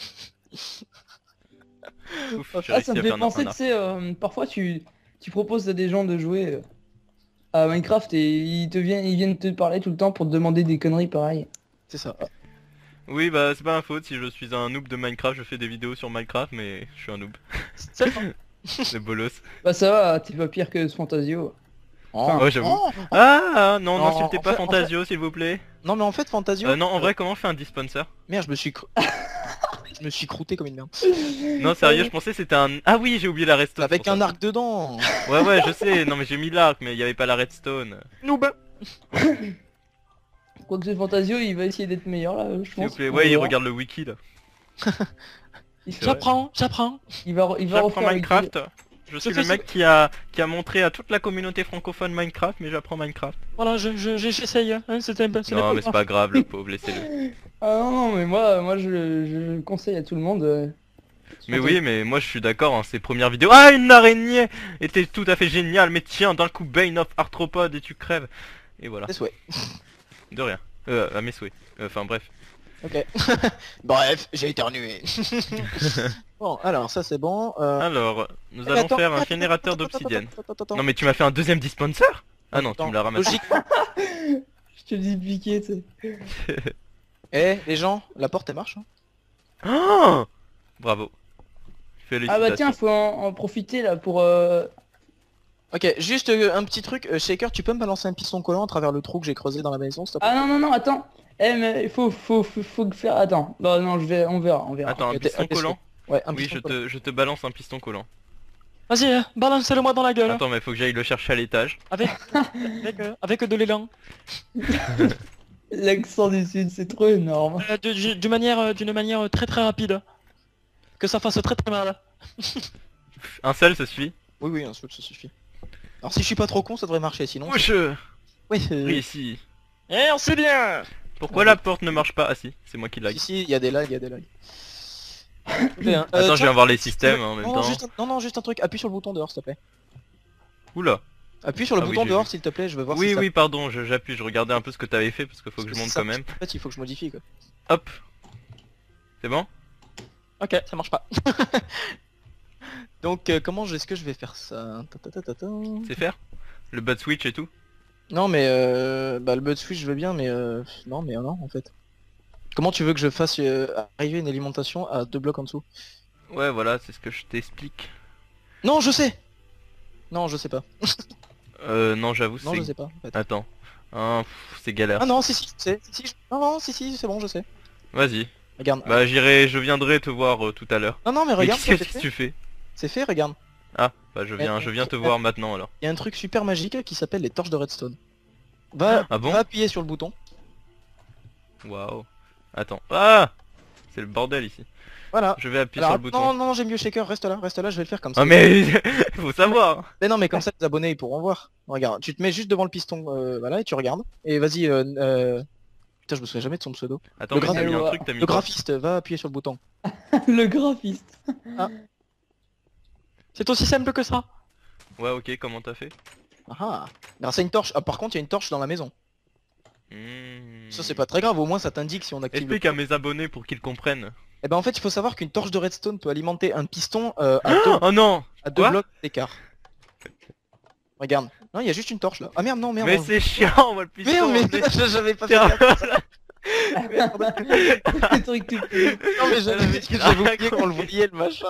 Ouf, j'ai Ah, réussi ça me à fait faire un- penser, un tu arc. sais, euh, parfois tu, tu proposes à des gens de jouer euh, à Minecraft et ils te viennent, ils viennent te parler tout le temps pour te demander des conneries pareilles. C'est ça. Oui bah c'est pas ma faute, si je suis un noob de Minecraft, je fais des vidéos sur Minecraft mais je suis un noob. C'est C'est bolos. Bah ça va, t'es pas pire que ce Fantasio. Enfin, Ouais j'avoue. Oh. Ah non, Non, n'insultez en pas fait- en Fantasio s'il vous plaît. Non mais en fait Fantasio... Euh, non en vrai comment on fait un dispenser? Merde, je me suis... cr- je me suis croûté comme une merde. Non sérieux je pensais que c'était un... Ah oui j'ai oublié la redstone. Avec pour un ça. arc dedans. Ouais ouais je sais, non mais j'ai mis l'arc mais il y avait pas la redstone. Noob. Quoique ce Fantasio, il va essayer d'être meilleur là, je S'il pense. vous plaît, On ouais va il voir. regarde le wiki là. Il, C'est vrai. J'apprends, j'apprends. il va, il va J'apprends refaire le Minecraft. Je suis fais le mec qui a, qui a montré à toute la communauté francophone Minecraft mais j'apprends Minecraft. Voilà, je, je, je- j'essaye. Hein, c'était un peu... ce n'est Non pas mais c'est grave. pas grave le pauvre, laissez-le. guide. Ah non, non, mais moi, moi je, je, je conseille à tout le monde. euh, Mais oui, mais moi je suis d'accord, hein, ces premières vidéos. Ah, une araignée était tout à fait géniale, mais tiens, d'un coup, Bane of Arthropod et tu crèves. Et voilà, Tes souhaits. de rien. Euh, à mes souhaits. Euh, Enfin bref. Ok. Bref, j'ai éternué. Bon, alors ça c'est bon. Euh... Alors, nous mais allons attends, faire un attends, générateur attends, attends, d'obsidienne. attends, attends, attends. Non mais tu m'as fait un deuxième dispenser? Ah non, tu me l'as ramassé. Logique. Je te dis piqué, tu sais. Eh, les gens, la porte elle marche. Hein. Oh bravo. Ah Félicitations. bah tiens, faut en, en profiter là pour... Euh... Ok, juste euh, un petit truc, euh, Shaker, tu peux me balancer un piston collant à travers le trou que j'ai creusé dans la maison, s'il te plaît? Ah non, non, non, attends. Eh, mais il faut, faut, faut, faut que faire... Attends. Bah non, je vais... On verra, on verra. Attends, un Ok, t'es- piston ok, c'est- collant? Ouais, un Oui, piston je collant. te, je te balance un piston collant. Vas-y, euh, balance-le moi dans la gueule. Attends, mais faut que j'aille le chercher à l'étage. Avec, avec, euh, avec de l'élan. L'accent du sud, c'est trop énorme. Euh, de- du- d'une manière, euh, d'une manière très très rapide. Que ça fasse très très mal. Un seul, ça suffit. Oui, oui, un seul, ça suffit. Alors si je suis pas trop con, ça devrait marcher, sinon... Wesh. Oui, euh... Oui, ici. Eh, on sait bien. Pourquoi la porte ne marche pas? Ah si, c'est moi qui lag. Si, si, il y a des lags, il y a des lags. Euh, Attends, je tiens, viens voir les si tu systèmes veux- en même non, temps. non, juste un... non, non, juste un truc, appuie sur le bouton dehors, s'il te plaît. Oula. Appuie sur le Ah oui, bouton j'ai dehors, vu. s'il te plaît, je veux voir Oui, si ça... oui, pardon, je- j'appuie, je regardais un peu ce que t'avais fait parce qu'il faut que je si monte ça quand même. marche. En fait, il faut que je modifie, quoi. Hop. C'est bon? Ok, ça marche pas. Donc, euh, comment est-ce que je vais faire ça? Ta, ta, ta, ta, ta. C'est faire? Le bad switch et tout? Non, mais euh... Bah, le butt switch, je veux bien, mais euh... Non, mais euh, non, en fait. Comment tu veux que je fasse euh, arriver une alimentation à deux blocs en dessous? Ouais, voilà, c'est ce que je t'explique. Non, je sais. Non, je sais pas. Euh, non, j'avoue, Non, je c'est... sais pas, en fait. Attends. Ah, pff, c'est galère. Ah non, si, si, je sais. Si, je- Non, non, si, si, c'est bon, je sais. Vas-y. Regarde. Bah, j'irai, je viendrai te voir euh, tout à l'heure. Non, non, mais Mais regarde, qu'est-ce ça, que c'est fait. tu fais? C'est fait, regarde. Ah, bah je viens, je viens te voir maintenant alors. Il y a un truc super magique qui s'appelle les torches de redstone. Va, Ah bon? va appuyer sur le bouton. Waouh. Attends. Ah! C'est le bordel ici. Voilà. Je vais appuyer Alors, sur le bouton. non, non, j'ai mieux Shaker, reste là, reste là, je vais le faire comme ça. Ah mais faut savoir. Mais non, mais comme ça, les abonnés, ils pourront voir. Regarde, tu te mets juste devant le piston, euh, voilà, et tu regardes. Et vas-y, euh, euh... Putain, je me souviens jamais de son pseudo. Attends, Le mais t'as mis un graphe- truc, t'as mis Le quoi? graphiste, va appuyer sur le bouton. Le graphiste. C'est aussi simple que ça. Ouais, ok, comment t'as fait? Ah ah. Grâce à une torche. Ah, par contre, il y a une torche dans la maison. Hmm. Ça, c'est pas très grave, au moins ça t'indique si on active le... Explique à mes abonnés pour qu'ils comprennent. Eh ben, en fait, il faut savoir qu'une torche de redstone peut alimenter un piston euh, à deux, Oh non! à deux quoi blocs d'écart. Regarde. Non, il y a juste une torche là. Ah merde, non, merde. Mais non. c'est chiant, moi le piston. Merde, mais mais- j'avais pas fait Tiens, gaffe. Le truc tout petit. Non, mais j'avais j'avais oublié qu'on le voyait le machin.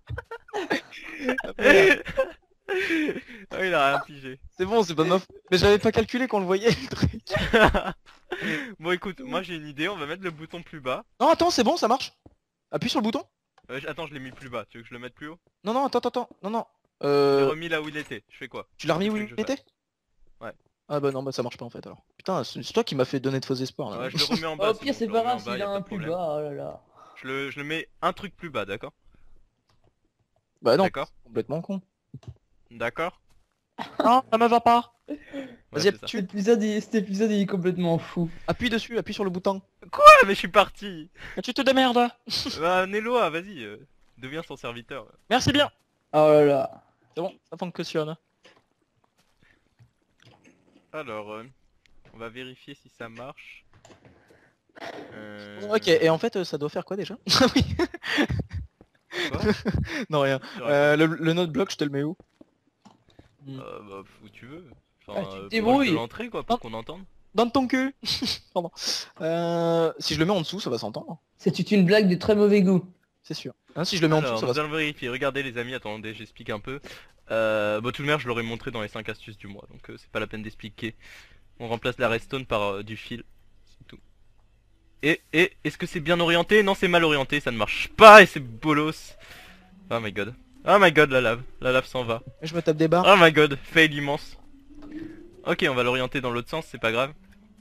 Ah, il a rien pigé. C'est bon, c'est pas ma faute. Mais j'avais pas calculé qu'on le voyait le truc. Bon écoute, moi j'ai une idée, on va mettre le bouton plus bas. Non, attends, c'est bon, ça marche. Appuie sur le bouton. Euh, j- attends, je l'ai mis plus bas, tu veux que je le mette plus haut? Non, non, attends, attends, attends. Non, non. Je l'ai Euh... remis là où il était, je fais quoi? Tu l'as remis où Qu'est-ce il que je était? Ouais. Ah bah non, bah ça marche pas en fait alors. Putain, c'est c'est toi qui m'as fait donner de faux espoirs là. Ouais, je le remets en bas. Au pire, bon, c'est je pas le remets en grave bas, s'il y a pas un de plus problème. bas, oh là là. Je le, je le mets un truc plus bas, d'accord? Bah non, D'accord. complètement con. D'accord? Non, ça me va pas. Ouais, Vas-y, c'est ça. appuie, Cet épisode, il- cet épisode, il est complètement fou. appuie dessus, appuie sur le bouton. Ah mais je suis parti. Et tu te démerdes. Bah Néloa, vas-y, euh, deviens son serviteur. Merci bien. Oh là là. C'est bon, ça fonctionne. Alors, euh, on va vérifier si ça marche. Euh... Ok, et en fait, euh, ça doit faire quoi déjà? Ah oui. Quoi? Non, rien. Tu racontes. Euh, le, le note bloc, je te le mets où? Euh, bah, où tu veux. Enfin, Ah, tu te euh, proche débrouilles. de l'entrée quoi, pour Non. qu'on entende. Dans ton cul. Pardon. Euh, si je le mets en dessous, ça va s'entendre. C'est une blague de très mauvais goût. C'est sûr. Hein, si je le mets en Alors, dessous, ça nous va allons vérifier. Regardez les amis, attendez, j'explique un peu. Euh, bah tout le maire, je l'aurais montré dans les cinq astuces du mois, donc euh, c'est pas la peine d'expliquer. On remplace la redstone par euh, du fil, c'est tout. Et, et, est-ce que c'est bien orienté? Non, c'est mal orienté, ça ne marche pas et c'est bolos. Oh my god. Oh my god, la lave. La lave s'en va. Je me tape des barres. Oh my god, fail immense. Ok, on va l'orienter dans l'autre sens, c'est pas grave.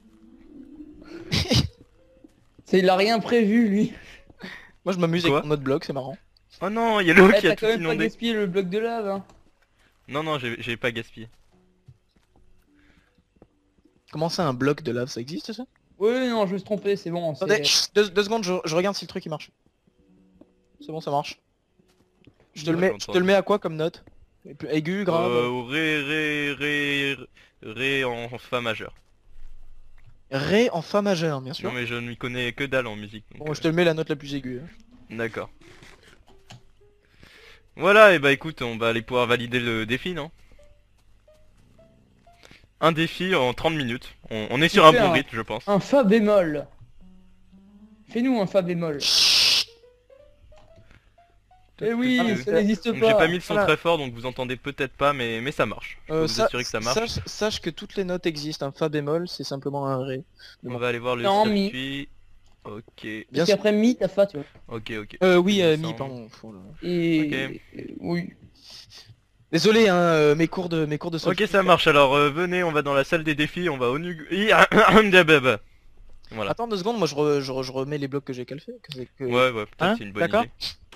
C'est, il a rien prévu, lui. Moi, je m'amuse Quoi avec mon note bloc, c'est marrant. Oh non, il y a l'eau Eh, qui a t'as tout quand même pas inondé. gaspillé le bloc de lave, hein. Non, non, j'ai j'ai pas gaspillé. Comment ça, un bloc de lave, ça existe ça? Oui, non, je me suis trompé, c'est bon. c'est- Attendez, chut, deux, deux secondes, je, je regarde si le truc il marche. C'est bon, ça marche. Je te le Ouais, mets, je je te le mets à quoi comme note? Aigu, grave. Euh, au ré, ré, ré, ré en fa majeur. Ré en fa majeur, bien sûr. Non mais je ne m'y connais que dalle en musique. donc, Bon, euh, je te le mets la note la plus aiguë. hein. D'accord. Voilà, et bah écoute, on va aller pouvoir valider le défi, non? Un défi en trente minutes. On, on est sur un fais bon un- rythme, je pense. Un fa bémol. Fais-nous un fa bémol. Eh oui, Ah, mais ça c'est- n'existe Donc pas. j'ai pas mis le son Voilà. très fort, donc vous entendez peut-être pas, mais, mais ça marche. Je peux Euh, vous sa- assurer que ça marche. sache, sache que toutes les notes existent, un fa bémol c'est simplement un ré. On bon. va aller voir le Non, mi. circuit. Ok, Bien Parce sûr. qu'après mi, t'as fa, tu vois. ok, ok. Euh, oui, euh, Descend. mi, pardon. Oh là là. Et... et- Oui. Désolé, hein, euh, mes cours de mes cours de Ok, solfège. ça marche. Alors euh, venez, on va dans la salle des défis, on va au nu... Voilà. Attends deux secondes, moi je, re- je, re- je remets les blocs que j'ai calfé. Que c'est que... Ouais, ouais, peut-être Hein, c'est une bonne d'accord. idée.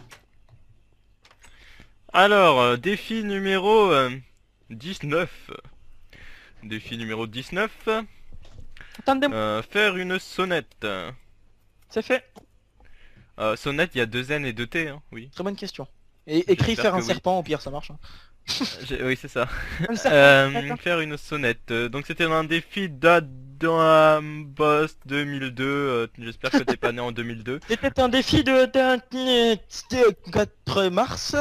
Alors, euh, défi numéro euh, dix-neuf. Défi numéro dix-neuf. Attendez, Euh, faire une sonnette. c'est fait. Euh, sonnette, il y a deux N et deux T, hein, oui. Très bonne question. Et écrit J'espère faire un que oui. serpent, au pire ça marche. hein. J'ai- Oui, c'est ça. Un serpent, Euh, d'accord. faire une sonnette. Euh, Donc c'était un défi d'Adam Boss deux mille deux. euh, J'espère que t'es pas né en deux mille deux. C'était un défi de, de, de quatre mars.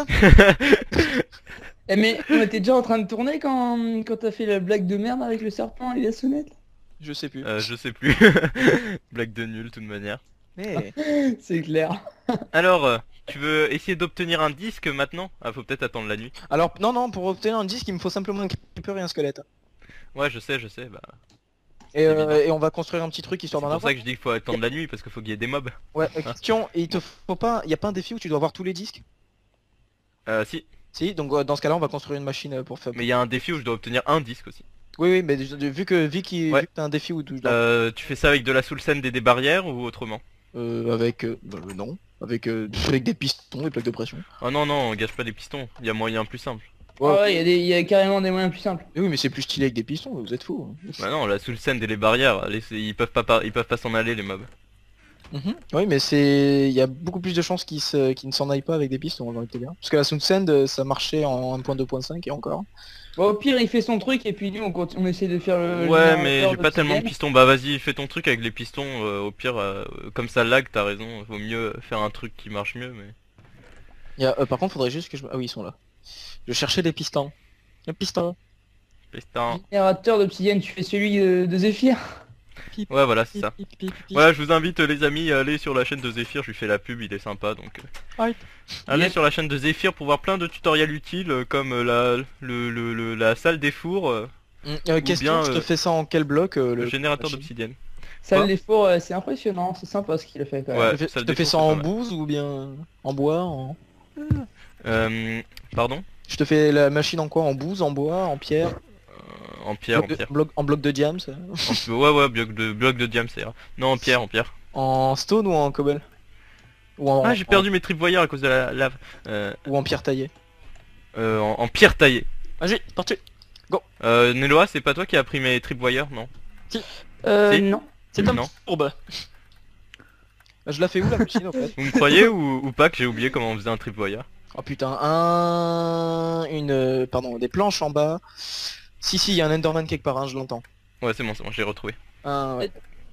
Eh mais on était déjà en train de tourner quand, quand t'as fait la blague de merde avec le serpent et la sonnette. Je sais plus. Euh, je sais plus. Blague de nul, de toute manière. Mais... C'est clair. Alors, euh, tu veux essayer d'obtenir un disque maintenant? Ah, faut peut-être attendre la nuit. Alors, non, non, pour obtenir un disque, il me faut simplement un creeper et un squelette. Ouais, je sais, je sais. Bah, Et, euh, évident. et on va construire un petit truc c'est histoire d'en pour avoir. ça que je dis qu'il faut attendre la nuit parce qu'il faut qu'il y ait des mobs. Ouais, euh, question, et il te faut pas... Y a pas un défi où tu dois avoir tous les disques? Euh, si. Si, donc euh, dans ce cas-là, on va construire une machine euh, pour faire... Mais il y a un défi où je dois obtenir un disque aussi. Oui, oui, mais de- de- vu que vu qu'il Ouais. vu que t'as un défi où tu dois... Euh, tu fais ça avec de la soul sand et des barrières ou autrement? Euh, avec... euh, bah, euh, non. Avec, euh, avec des pistons, des plaques de pression. Oh non, non, on gâche pas les pistons. Il y a moyen plus simple. Ouais. Ah ouais, il y, a des- y a carrément des moyens plus simples. Mais oui, mais c'est plus stylé avec des pistons, vous êtes fous. hein. Bah non, la soul sand et les barrières, les- ils peuvent pas par- ils peuvent pas s'en aller les mobs. Mhm. Oui, mais c'est... Il y a beaucoup plus de chances qu'ils se... qu'ils ne s'en aillent pas avec des pistons, j'ai envie de te dire. Parce que la Soundsend, euh, ça marchait en un point deux point cinq et encore. Bon, au pire, il fait son truc et puis nous, on, continue, on essaie de faire le... le Ouais, générateur mais j'ai pas tellement de d'obsidienne. pistons. Bah vas-y, fais ton truc avec les pistons. euh, au pire, euh, comme ça lag, t'as raison. Vaut mieux faire un truc qui marche mieux. Mais Il y a, euh, par contre, faudrait juste que je... Ah oui, ils sont là. Je cherchais des pistons. Les pistons. piston. Générateur d'obsidienne, tu fais celui de, de Zephyr. Ouais, voilà, c'est ça. Pip, pip, pip. Voilà, je vous invite les amis à aller sur la chaîne de Zephyr. Je lui fais la pub, il est sympa donc. euh, Ouais. Allez Yep. sur la chaîne de Zephyr pour voir plein de tutoriels utiles euh, comme euh, la le, le- le- la salle des fours, euh, Mm, euh, question, bien, je te euh, fais ça en quel bloc euh, le, le... générateur machine d'obsidienne. Salle Quoi des fours, euh, c'est impressionnant, c'est sympa ce qu'il a fait quand même. Ouais. Je te fais, salle je te des fais fours, ça c'est en pas mal. bouse ou bien en bois en... Euh, pardon. Je te fais la machine en quoi? En bouse, en bois, en pierre? Euh, en pierre, en bloc de, pierre. bloc- en bloc de diams? ça En- ouais, ouais, bloc de bloc de diam, c'est. Non, en pierre, en pierre. En stone ou en cobble? Ou en, Ah, j'ai en- perdu mes tripwires à cause de la lave. Euh, ou en pierre taillée? euh, en, en pierre taillée. Vas-y, parti. Euh, Neloa, c'est pas toi qui as pris mes tripwires, non? Euh, Si. non. C'est un Non. courbe. Je la fais où la machine en fait? Vous me croyez ou, ou pas que j'ai oublié comment on faisait un tripwire? Oh putain, un... Une... euh, Pardon, des planches en bas. Si si, il y a un Enderman quelque part, hein, je l'entends. Ouais, c'est bon, c'est bon, j'ai retrouvé. Un... ouais.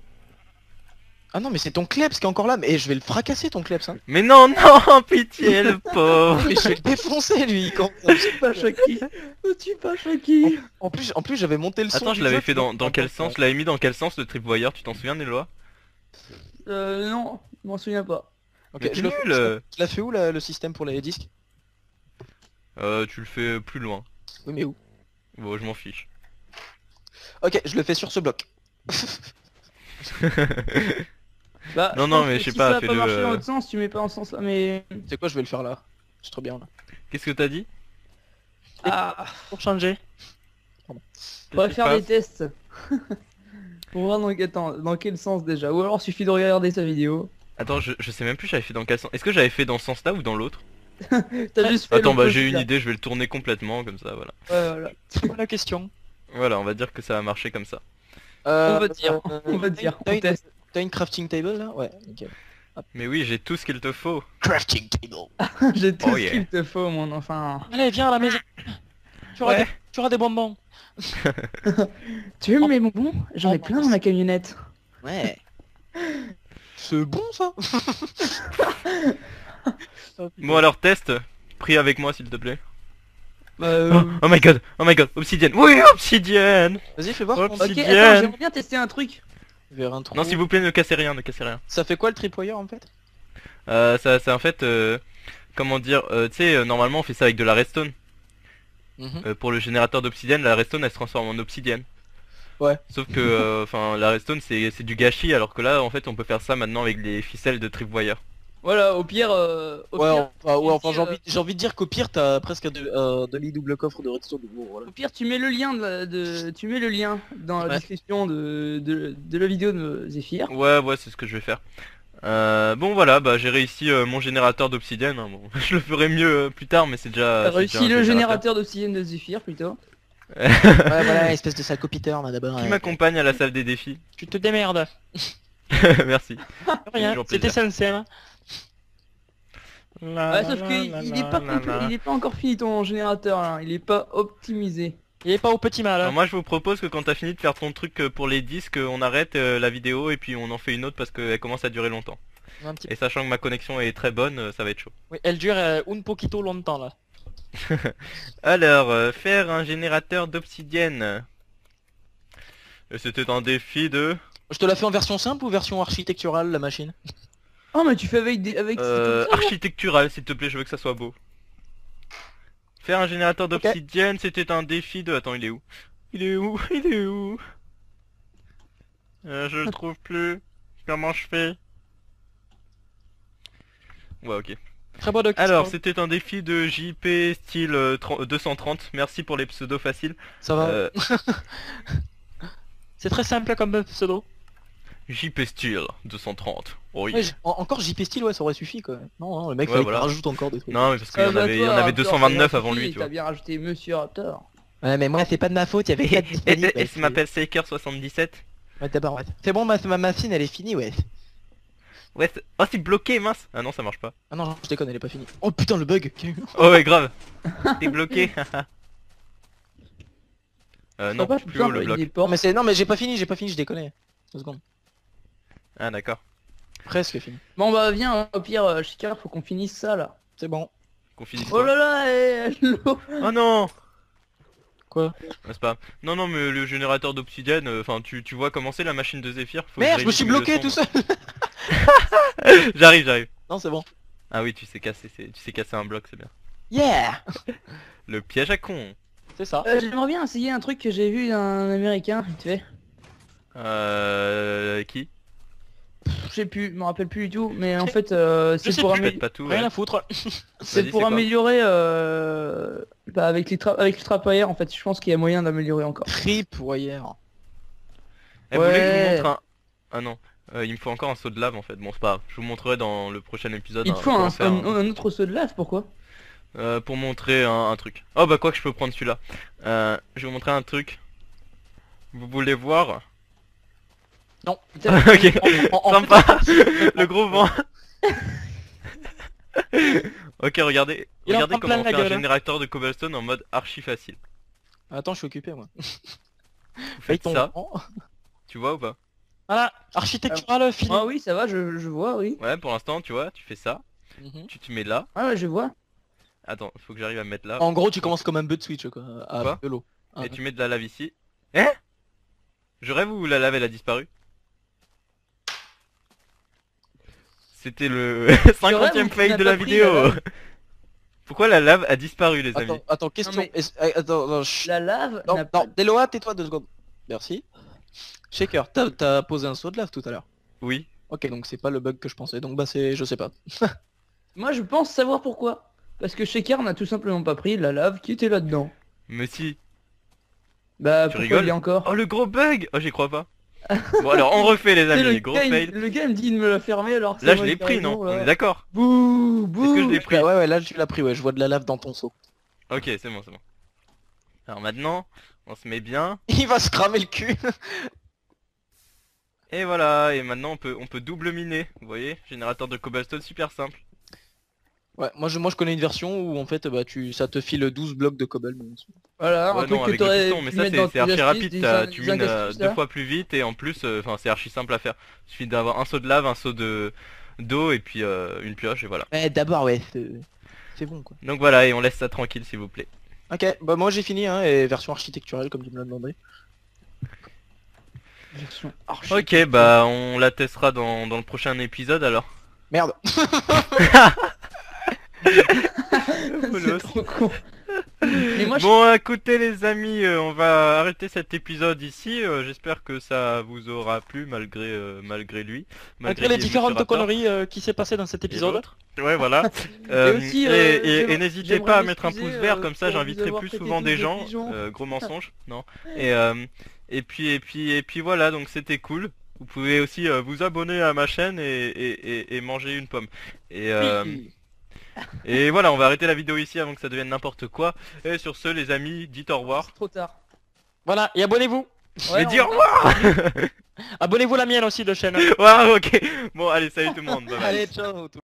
Ah non mais c'est ton Klebs qui est encore là, mais eh, je vais le fracasser ton Klebs hein. Mais non, non, pitié, le pauvre. Mais je vais le défoncer lui quand... suis pas Chucky. Je suis pas Chucky. En plus, en plus j'avais monté le son Attends, du je l'avais jeu, fait tu dans, vois. dans quel sens? Je l'avais mis dans quel sens le tripwire? Tu t'en souviens, Neloa? Euh, non, je m'en souviens pas. Ok, Mais je t'es le... nul, euh. je la fais où là, le système pour les disques? Euh, tu le fais plus loin. Oui mais où? Bon, je m'en fiche. Ok, je le fais sur ce bloc. Bah, Non, je non, pense mais que je sais si pas, ça a pas fais-le, marché dans euh. l'autre sens, tu mets pas en sens là, mais... C'est quoi, je vais le faire là. C'est trop bien là. Qu'est-ce que t'as dit? Ah, Pour changer. on va Qu'est-ce qui faire se des tests. Pour voir dans, attends, dans quel sens déjà. Ou alors suffit de regarder sa vidéo. Attends, je, je sais même plus j'avais fait dans quel sens. Est-ce que j'avais fait dans ce sens-là ou dans l'autre? T'as juste fait Attends, bah l'opposé, j'ai une là. idée, je vais le tourner complètement comme ça, voilà. Ouais, voilà. C'est quoi la question? Voilà, on va dire que ça a marché comme ça. Euh, On va dire, euh, on va t'as dire, une- T'as on une, teste. t'as une crafting table là? Ouais, nickel. Mais oui, j'ai tout ce qu'il te faut. Crafting table. J'ai tout Oh ce yeah. qu'il te faut, mon enfant. Allez, viens à la maison. Tu auras, Ouais. des, tu auras des bonbons. Tu veux mes bonbons? J'en ai plein dans ma camionnette. Ouais. C'est bon ça. Bon alors test, prie avec moi s'il te plaît. Bah, euh, Oh, oh my god, oh my god, obsidienne. Oui, obsidienne. Vas-y, fais voir. Hop, ton- Ok, Obsidienne. attends, j'aimerais bien tester un truc. Vers un trou. Non s'il vous plaît, ne cassez rien, ne cassez rien. Ça fait quoi le tripwire en fait? Euh, ça, ça en fait, euh, comment dire, euh, tu sais, euh, normalement on fait ça avec de la redstone. Mhm. Euh, pour le générateur d'obsidienne, la redstone elle se transforme en obsidienne. Ouais. Sauf que, euh, enfin, la redstone c'est c'est du gâchis, alors que là, en fait, on peut faire ça maintenant avec les ficelles de tripwire. Voilà, au pire, euh, au Ouais, pire, enfin, ouais, tu enfin dis, j'ai euh, envie, j'ai envie de dire qu'au pire t'as presque un de- un demi-double coffre de redstone. Bon, voilà. au pire, tu mets le lien de, la- de- tu mets le lien dans la Ouais. description de, de, de la vidéo de Zephyr. Ouais, ouais, c'est ce que je vais faire. Euh, bon voilà, bah j'ai réussi euh, mon générateur d'obsidienne. Hein, bon, je le ferai mieux euh, plus tard, mais c'est déjà. T'as c'est réussi déjà un le générateur. générateur d'obsidienne de Zephyr plutôt. Ouais, voilà, espèce de salcopiteur là d'abord. Qui ouais. m'accompagne à la salle des défis? Tu te démerdes. Merci. Rien, toujours c'était plaisir. sincère. Ouais, sauf qu'il il est pas complet- il est pas encore fini ton générateur là, il est pas optimisé. Il est pas au petit mal. Alors Hein. moi je vous propose que quand t'as fini de faire ton truc euh, pour les disques, euh, on arrête euh, la vidéo et puis on en fait une autre parce qu'elle commence à durer longtemps. Un petit Et sachant que ma connexion est très bonne, euh, ça va être chaud. Oui, elle dure euh, un poquito longtemps là. Alors, euh, faire un générateur d'obsidienne. Et c'était un défi de... Je te la fais en version simple ou version architecturale la machine? Oh mais tu fais avec des avec Euh, c'est comme ça, architectural, s'il te plaît, je veux que ça soit beau. Faire un générateur d'obsidienne, c'était un défi de... Attends, il est où? Il est où? Il est où? Euh, je le trouve plus. Comment je fais? Ouais, ok. Très bonne question. Alors, c'était un défi de J P style euh, trente deux cent trente. Merci pour les pseudos faciles. Ça va. Euh, C'est très simple comme pseudo. J P style deux cent trente. Oui. Ouais, j- en- encore J P style, ouais, ça aurait suffi quoi. Non, non, le mec Ouais, fallait voilà. qu'il rajoute encore des trucs. Non, mais parce qu'il y Ah, en bah, avait, il y toi, en avait Raptor, deux cent vingt-neuf ça avant suffit, lui, tu T'as vois. bien rajouté Monsieur Raptor. Ouais, mais moi c'est pas de ma faute, il y avait Et, quatre et, disponibles. et- et se m'appelle Saker soixante-dix-sept. Ouais, d'abord, ouais. C'est bon, ma, ma machine elle est finie, ouais. Ouais, c'est- oh c'est bloqué, mince. Ah non, ça marche pas. Ah non, je déconne, elle est pas finie. Oh putain, le bug. Oh ouais, grave. T'es bloqué. euh, non, Papa, plus haut le bloc. Il est Non pas... mais c'est, non mais j'ai pas fini, j'ai pas fini, je déconne. Deux secondes. Ah d'accord. Presque fini. Bon bah viens, au pire, euh, Shikar, faut qu'on finisse ça là. C'est bon. Qu'on finisse Oh quoi. là là, eh, l'eau. Oh non. Quoi? Ah, c'est pas... Non, non, mais le générateur d'obsidienne, enfin, tu, tu vois comment c'est la machine de Zephyr. Faut que Merde, je me révise suis mes bloqué leçons, tout seul. moi. J'arrive, j'arrive. Non, c'est bon. Ah oui, tu sais casser, c'est- tu sais casser un bloc, c'est bien. Yeah. Le piège à con. C'est ça. Euh, J'aimerais bien essayer un truc que j'ai vu d'un américain, vite fait. Euh... Qui? Je sais plus, je me rappelle plus du tout, mais en fait, euh, c'est sais pour, plus. amé- Pète pas tout, Rien ouais. à foutre. c'est Vas-y, pour c'est quoi améliorer, euh... bah, avec les tra avec le trapwire, en fait, je pense qu'il y a moyen d'améliorer encore. Trip wire. Eh, vous voulez que je Ouais. vous montre un... Ah non, euh, il me faut encore un seau de lave en fait. Bon, c'est pas grave, je vous montrerai dans le prochain épisode. Il hein, te faut comment un, faire un- un autre seau de lave, pourquoi? euh, pour montrer un, un truc. Oh bah quoi que je peux prendre celui-là. Euh, je vais vous montrer un truc. Vous voulez voir? Non. Ok, En- en- en sympa. fait, Le gros vent. Ok, regardez, Il en regardez prend plein comment la faire un gueule, hein. générateur de cobblestone en mode archi facile. Attends, je suis occupé moi. Vous Paye faites ton ça, rang. tu vois ou pas? Voilà, architectural fini. Ah oui, ça va, je, je vois, oui. Ouais, pour l'instant, tu vois, tu fais ça, Mhm. tu te mets là. Ah ouais, je vois. Attends, faut que j'arrive à me mettre là. En gros, tu commences comme un bug switch quoi, à Quoi de l'eau. Et tu mets de la lave ici. Hein? Je rêve ou la lave elle a disparu? C'était le cinquantième rêve ou tu fail n'as de pas la pris vidéo. la lave Pourquoi la lave a disparu les amis? Attends, attends, question. mais- est-ce- euh, Attends, non, chut. La lave Non, n'a pas... non, Deloa, tais-toi deux secondes. Merci. Shaker, t'as t'as posé un saut de lave tout à l'heure. Oui. Ok, donc c'est pas le bug que je pensais, donc bah c'est, je sais pas. Moi, je pense savoir pourquoi. Parce que Shekar n'a tout simplement pas pris la lave qui était là-dedans. Mais si. Bah, Tu pourquoi rigoles il y a encore? Oh le gros bug. Oh j'y crois pas. Bon alors on refait les Tu sais, amis, le, gros gars, il- fail. le gars il me dit de me la fermer alors que c'est Là je moi l'ai qui ai pris raison, non? là. On est d'accord? Bouh, bouh. Est-ce que je l'ai pris? Ouais, ouais, là tu l'as pris, ouais, je vois de la lave dans ton seau. Ok c'est bon c'est bon. Alors maintenant on se met bien. Il va se cramer le cul. Et voilà, et maintenant on peut on peut double miner. Vous voyez? Générateur de cobblestone super simple. Ouais, moi je, moi je connais une version où en fait bah tu ça te file douze blocs de cobble. Voilà, Ouais, un truc non, que avec le t'aurais piston, mais pu ça mettre c'est dans c'est tes archi astuces, rapide, des t'as- in- tu des mines euh, astuces, deux là. fois plus vite et en plus, euh, enfin c'est archi simple à faire. Il suffit d'avoir un seau de lave, un seau de d'eau et puis euh, une pioche et voilà. Ouais, d'abord ouais, c'est c'est bon quoi. Donc voilà, et on laisse ça tranquille s'il vous plaît. Ok, bah moi j'ai fini hein, et version architecturale comme tu me l'as demandé. Version archi. Ok, bah on la testera dans, dans le prochain épisode alors. Merde. C'est trop con. Mais moi, je- Bon, écoutez les amis, euh, on va arrêter cet épisode ici. euh, J'espère que ça vous aura plu malgré euh, malgré lui, Malgré les Monsieur différentes Raptor conneries euh, qui s'est passé dans cet et épisode. l'autre. Ouais, voilà. Euh, aussi, et euh, et- et j'aimerais- n'hésitez j'aimerais pas à mettre un m'excuser, pouce vert, euh, comme ça pour vous j'inviterai avoir plus traité souvent tous des de gens. pigeons. Euh, gros mensonge, non. Et euh, et puis et puis et puis voilà, donc c'était cool. Vous pouvez aussi euh, vous abonner à ma chaîne et, et, et, et manger une pomme. Et euh, Oui. et voilà, on va arrêter la vidéo ici avant que ça devienne n'importe quoi. Et sur ce, les amis, dites au revoir. C'est trop tard. Voilà, et abonnez-vous. Ouais, Mais dis au on- revoir. Abonnez-vous à la mienne aussi de chaîne. Ouais, ok. Bon, allez, salut tout le monde. Bye bye. Allez, ciao.